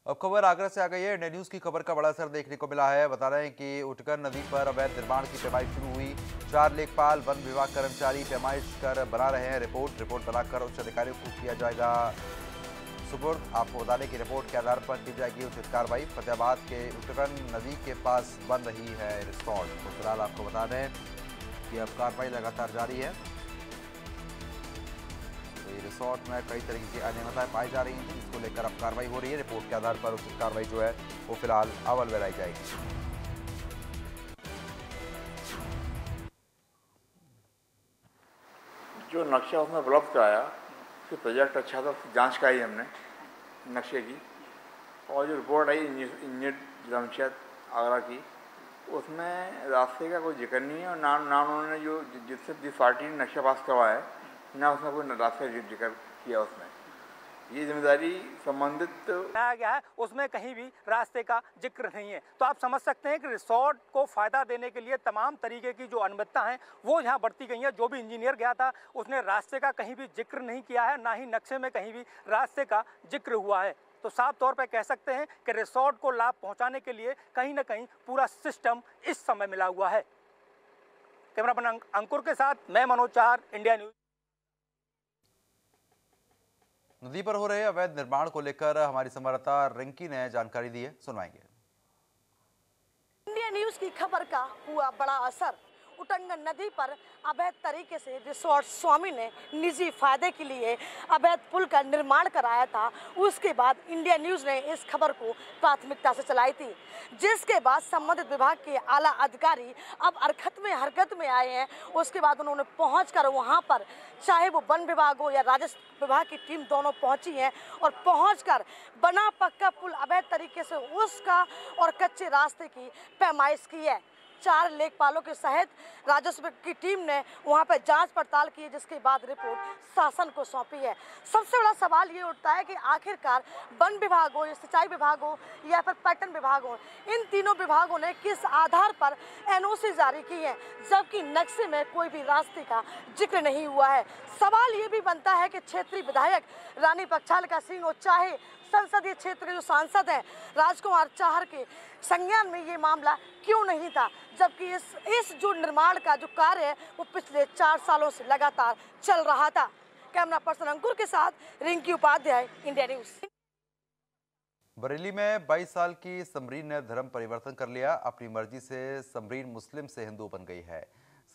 अब खबर आगरा से आ गई है। इंडिया न्यूज की खबर का बड़ा असर देखने को मिला है। बता रहे हैं कि उटकर नदी पर अवैध निर्माण की पैमाइश शुरू हुई। 4 लेखपाल वन विभाग कर्मचारी पैमाइश कर बना रहे हैं रिपोर्ट बनाकर उच्च अधिकारियों को किया जाएगा सुपुर्द। आपको बता दें कि रिपोर्ट के आधार पर की जाएगी उचित कार्रवाई। फतेहाबाद के उटकन नदी के पास बन रही है रिसोर्ट। तो फिलहाल आपको बता दें कि अब कार्रवाई लगातार जारी है। तो ये रिसोर्ट में कई तरीके की अनियमितताएं पाई जा रही हैं, जिसको लेकर अब कार्रवाई हो रही है। रिपोर्ट के आधार पर उचित कार्रवाई जो है वो फिलहाल अमल में लाई जाएगी। जो नक्शा उसने उपलब्ध कराया, उसकी प्रोजेक्ट अच्छा था, उसकी जांच कराई हमने नक्शे की, और जो रिपोर्ट आई इंजीनियर जिला पंचायत आगरा की, उसमें रास्ते का कोई जिक्र नहीं है। और ना उन्होंने जिस पार्टी ने नक्शा पास करवाया है, ना उसने कोई रास्ते का जिक्र किया। उसमें ये जिम्मेदारी संबंधित बनाया गया है, उसमें कहीं भी रास्ते का जिक्र नहीं है। तो आप समझ सकते हैं कि रिसोर्ट को फायदा देने के लिए तमाम तरीके की जो अनियमितता हैं वो यहाँ बढ़ती गई हैं। जो भी इंजीनियर गया था उसने रास्ते का कहीं भी जिक्र नहीं किया है, ना ही नक्शे में कहीं भी रास्ते का जिक्र हुआ है। तो साफ तौर पर कह सकते हैं कि रिसोर्ट को लाभ पहुंचाने के लिए कहीं ना कहीं पूरा सिस्टम इस समय मिला हुआ है। कैमरामैन अंकुर के साथ मैं मनोज चार, इंडिया न्यूज। नदी पर हो रहे अवैध निर्माण को लेकर हमारी संवाददाता रिंकी ने जानकारी दी है, सुनवाएंगे। इंडिया न्यूज की खबर का हुआ बड़ा असर। उटंगन नदी पर अवैध तरीके से रिसोर्ट स्वामी ने निजी फायदे के लिए अवैध पुल का निर्माण कराया था। उसके बाद इंडिया न्यूज ने इस खबर को प्राथमिकता से चलाई थी, जिसके बाद संबंधित विभाग के आला अधिकारी अब हरकत में आए हैं। उसके बाद उन्होंने पहुंचकर वहां पर, चाहे वो वन विभाग हो या राजस्व विभाग की टीम, दोनों पहुंची है और पहुंचकर बना पक्का पुल अवैध तरीके से उसका और कच्चे रास्ते की पैमाइश की है। 4 लेखपालों के सहित राजस्व की टीम ने वहां पर जांच पड़ताल की है, जिसके बाद रिपोर्ट शासन को सौंपी है। सबसे बड़ा सवाल ये उठता है कि आखिरकार वन विभाग हो या सिंचाई विभाग हो या फिर पर्यटन विभाग हो, इन तीनों विभागों ने किस आधार पर एनओसी जारी की है, जबकि नक्शे में कोई भी रास्ते का जिक्र नहीं हुआ है। सवाल ये भी बनता है कि क्षेत्रीय विधायक रानी प्रक्षालिका सिंह हो, चाहे संसदीय क्षेत्र के जो सांसद हैं राजकुमार चाहर के संज्ञान में ये मामला क्यों नहीं था, जबकि इस जो निर्माण का जो कार्य है वो पिछले 4 सालों से लगातार चल रहा था। कैमरा पर्सन अंकुर के साथ रिंकी उपाध्याय, इंडिया न्यूज। बरेली में 22 साल की समरीन ने धर्म परिवर्तन कर लिया। अपनी मर्जी से समरीन मुस्लिम से हिंदू बन गई है।